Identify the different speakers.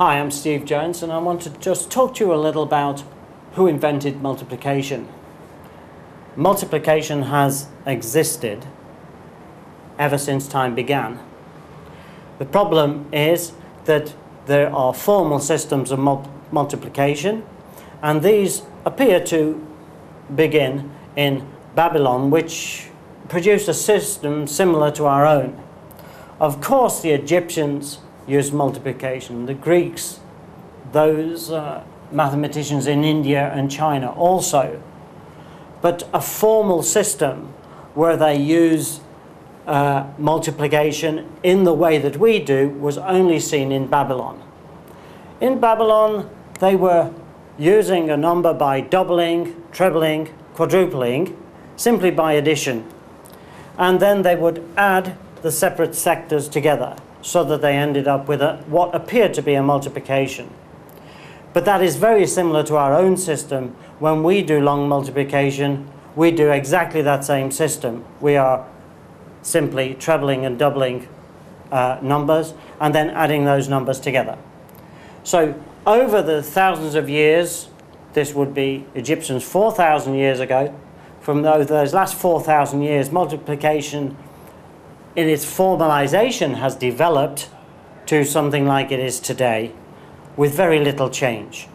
Speaker 1: Hi, I'm Steve Jones, and I want to just talk to you a little about who invented multiplication. Multiplication has existed ever since time began. The problem is that there are formal systems of multiplication, and these appear to begin in Babylon, which produced a system similar to our own. Of course, the Egyptians used multiplication, the Greeks, those mathematicians in India and China also. But a formal system where they use multiplication in the way that we do was only seen in Babylon. In Babylon, they were using a number by doubling, trebling, quadrupling, simply by addition. And then they would add the separate sectors together so that they ended up with what appeared to be a multiplication. But that is very similar to our own system. When we do long multiplication, we do exactly that same system. We are simply trebling and doubling numbers and then adding those numbers together. So over the thousands of years, this would be Egyptians 4,000 years ago, from those last 4,000 years, multiplication in its formalization has developed to something like it is today, with very little change.